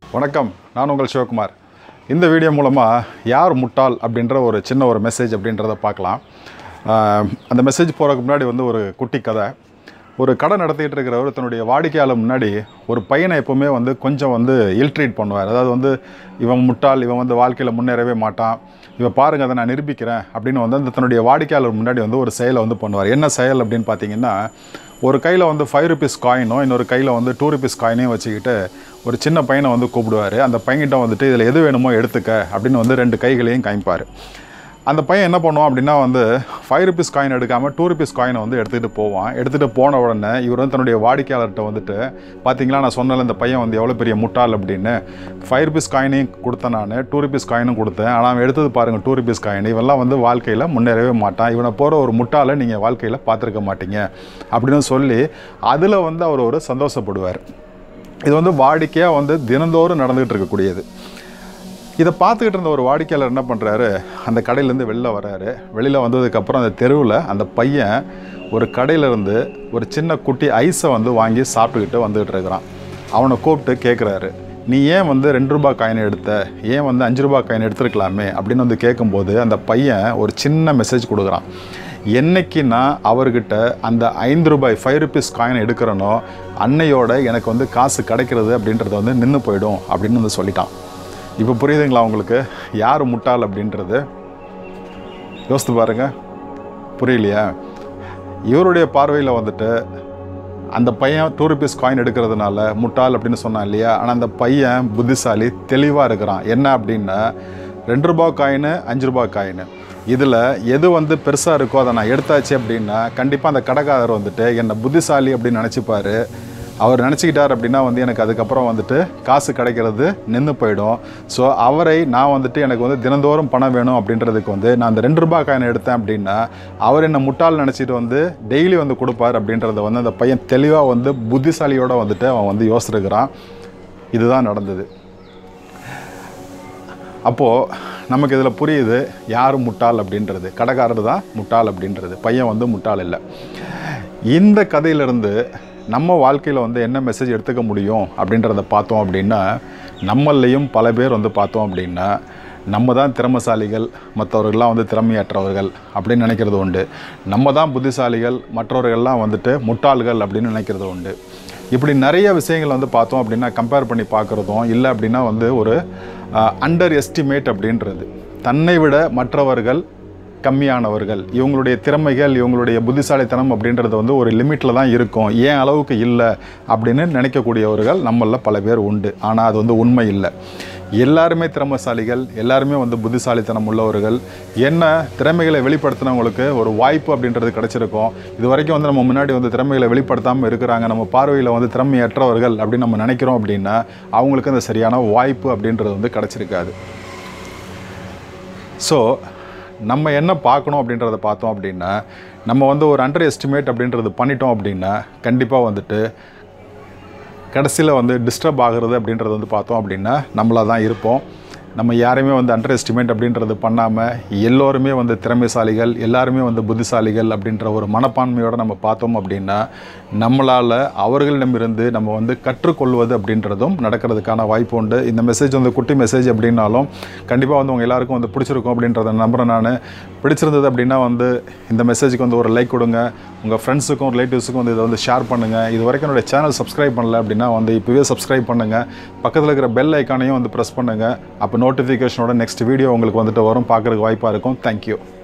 வணக்கம், நான் உங்கள் சிவகுமார். இந்த வீடியோ மூலமாக யார் முட்டாள் அப்படின்ற ஒரு சின்ன மெசேஜ் அப்படின்றத பார்க்கலாம். அந்த மெசேஜ் போகிறதுக்கு முன்னாடி ஒரு குட்டி கதை. ஒரு கடை நடத்திட்டு இருக்கிறவர் தன்னுடைய வாடிக்கையாளர் முன்னாடி ஒரு பையனை எப்போவுமே கொஞ்சம் இல்ட்ரீட் பண்ணுவார். அதாவது இவன் முட்டாள், இவன் வாழ்க்கையில் முன்னேறவே மாட்டான், இவன் பாருங்கள் அதை நான் நிரூபிக்கிறேன் அப்படின்னு அந்த தன்னுடைய வாடிக்கையாளர் முன்னாடி ஒரு செயலை பண்ணுவார். என்ன செயல் அப்படின்னு பார்த்தீங்கன்னா, ஒரு கையில் 5 rupees காயினும் இன்னொரு கையில் 2 rupees காயினையும் வச்சுக்கிட்டு ஒரு சின்ன பையனை கூப்பிடுவார். அந்த பையன்கிட்ட இதில் எது வேணுமோ எடுத்துக்க அப்படின்னு 2 கைகளையும் காமிப்பார். அந்த பையன் என்ன பண்ணுவான் அப்படின்னா 5 rupees காயின் எடுக்காமல் 2 rupees காயினை எடுத்துகிட்டு போவான். எடுத்துகிட்டு போன உடனே இவர் தன்னுடைய வாடிக்கையாளர்கிட்ட பார்த்தீங்களா, நான் சொன்னல இந்த பையன் எவ்வளோ பெரிய முட்டாள் அப்படின்னு. 5 rupees காயினையும் கொடுத்தேன், நான் 2 rupees காயினும் கொடுத்தேன், ஆனால் அவன் எடுத்தது பாருங்கள் 2 rupees காயின். இவெல்லாம் வாழ்க்கையில் முன்னேறவே மாட்டான், இவனை போகிற ஒரு முட்டாளை நீங்கள் வாழ்க்கையில் பார்த்துருக்க மாட்டீங்க அப்படின்னு சொல்லி அதில் அவர் ஒரு சந்தோஷப்படுவார். இது வாடிக்கையாக தினந்தோறும் நடந்துகிட்டு இருக்கக்கூடியது. இதை பார்த்துக்கிட்டு இருந்த ஒரு வாடிக்கையாளர் என்ன பண்ணுறாரு, அந்த கடையிலேருந்து வெளில வர்றாரு. வெளியில் வந்ததுக்கப்புறம் அந்த தெருவில் அந்த பையன் ஒரு கடையிலேருந்து ஒரு சின்ன குட்டி ஐஸை வாங்கி சாப்பிட்டுக்கிட்டு வந்துக்கிட்டு இருக்கிறான். அவனை கூப்பிட்டு கேட்குறாரு, நீ ஏன் 2 ரூபாய் காயின் எடுத்த, ஏன் 5 ரூபாய் காயின் எடுத்துருக்கலாமே அப்படின்னு கேட்கும்போது அந்த பையன் ஒரு சின்ன மெசேஜ் கொடுக்குறான். என்னைக்கு நான் அவர்கிட்ட அந்த 5 ரூபாய் 5 rupees காயின் எடுக்கிறனோ அன்னையோட எனக்கு காசு கிடைக்கிறது அப்படின்றது நின்று போயிடும் அப்படின்னு சொல்லிட்டான். இப்போ புரியுதுங்களா உங்களுக்கு யார் முட்டாள் அப்படின்றது? யோசித்து பாருங்கள், புரியலையா? இவருடைய பார்வையில் அந்த பையன் 2 rupees காயின் எடுக்கிறதுனால முட்டாள் அப்படின்னு சொன்னான் இல்லையா? ஆனால் அந்த பையன் புத்திசாலி, தெளிவாக இருக்கிறான். என்ன அப்படின்னா 2 ரூபாய் காயின் 5 ரூபாய் காயின் இதில் எது பெருசாக இருக்கோ அதை நான் எடுத்தாச்சு அப்படின்னா கண்டிப்பாக அந்த கடைக்காரர் என்னை புத்திசாலி அப்படின்னு நினச்சிப்பார். அவர் நினச்சிக்கிட்டார் அப்படின்னா எனக்கு அதுக்கப்புறம் காசு கிடைக்கிறது நின்று போயிடும். ஸோ அவரை நான் எனக்கு தினந்தோறும் பணம் வேணும் அப்படின்றதுக்கு நான் அந்த 2 ரூபாய் காயினை எடுத்தேன் அப்படின்னா அவர் என்னை முட்டாள் நினச்சிட்டு டெய்லி கொடுப்பார் அப்படின்றத அந்த பையன் தெளிவாக புத்திசாலியோடு அவன் யோசிச்சிருக்கிறான். இதுதான் நடந்தது. அப்போது நமக்கு இதில் புரியுது யார் முட்டாள் அப்படின்றது. கடைக்காரர் தான் முட்டாள் அப்படின்றது, பையன் முட்டாள் இல்லை. இந்த கதையிலிருந்து நம்ம வாழ்க்கையில் என்ன மெசேஜ் எடுத்துக்க முடியும் அப்படின்றத பார்த்தோம் அப்படின்னா, நம்மளையும் பல பேர் பார்த்தோம் அப்படின்னா நம்ம தான் திறமைசாலிகள், மற்றவர்கள்லாம் திறமையற்றவர்கள் அப்படின்னு நினைக்கிறது உண்டு. நம்ம தான் புத்திசாலிகள், மற்றவர்கள்லாம் முட்டாள்கள் அப்படின்னு நினைக்கிறது உண்டு. இப்படி நிறைய விஷயங்கள் பார்த்தோம் அப்படின்னா கம்பேர் பண்ணி பார்க்குறதும் இல்லை அப்படின்னா ஒரு அண்டர் எஸ்டிமேட் அப்படின்றது. தன்னை விட மற்றவர்கள் கம்மியானவர்கள், இவங்களுடைய திறமைகள், இவங்களுடைய புத்திசாலித்தனம் அப்படின்றது ஒரு லிமிட்டில் தான் இருக்கும், ஏன் அளவுக்கு இல்லை அப்படின்னு நினைக்கக்கூடியவர்கள் நம்மளில் பல பேர் உண்டு. ஆனால் அது உண்மை இல்லை. எல்லாருமே திறமைசாலிகள், எல்லாருமே புத்திசாலித்தனம் உள்ளவர்கள். என்ன திறமைகளை வெளிப்படுத்தினவங்களுக்கு ஒரு வாய்ப்பு அப்படின்றது கிடச்சிருக்கும். இது வரைக்கும் நம்ம முன்னாடி திறமைகளை வெளிப்படுத்தாமல் இருக்கிறாங்க, நம்ம பார்வையில் திறமையற்றவர்கள் அப்படின்னு நம்ம நினைக்கிறோம் அப்படின்னா அவங்களுக்கு அந்த சரியான வாய்ப்பு அப்படின்றது கிடச்சிருக்காது. ஸோ நம்ம என்ன பார்க்கணும் அப்படின்றத பார்த்தோம் அப்படின்னா, நம்ம ஒரு அண்டர் எஸ்டிமேட் அப்படின்றது பண்ணிட்டோம் அப்படின்னா கண்டிப்பாக கடைசியில் டிஸ்டர்ப் ஆகிறது அப்படின்றது பார்த்தோம் அப்படின்னா நம்மளாக தான் இருப்போம். நம்ம யாரையுமே அண்டர் எஸ்டிமேட் அப்படின்றது பண்ணாமல் எல்லோருமே திறமைசாலிகள், எல்லாருமே புத்திசாலிகள் அப்படின்ற ஒரு மனப்பான்மையோடு நம்ம பார்த்தோம் அப்படின்னா நம்மளால் அவர்களிடமிருந்து நம்ம கற்றுக்கொள்வது அப்படின்றதும் நடக்கிறதுக்கான வாய்ப்பு உண்டு. இந்த மெசேஜ் குட்டி மெசேஜ் அப்படின்னாலும் கண்டிப்பாக உங்கள் எல்லாருக்கும் பிடிச்சிருக்கும் அப்படின்றத நம்புகிறேன். நான் பிடிச்சிருந்தது அப்படின்னா இந்த மெசேஜுக்கு ஒரு லைக் கொடுங்க, உங்கள் ஃப்ரெண்ட்ஸுக்கும் ரிலேட்டிவ்ஸுக்கும் இதை ஷேர் பண்ணுங்கள். இது வரைக்கும் என்னுடைய சேனல் சப்ஸ்கிரைப் பண்ணல அப்படின்னா இப்போவே சப்ஸ்கிரைப் பண்ணுங்கள். பக்கத்தில் இருக்கிற பெல் ஐக்கானையும் ப்ரெஸ் பண்ணுங்கள். அப்போ நோட்டிஃபிகேஷனோட நெக்ஸ்ட் வீடியோ உங்களுக்கு வரும், பார்க்குறதுக்கு வாய்ப்பாக இருக்கும். தேங்க்யூ.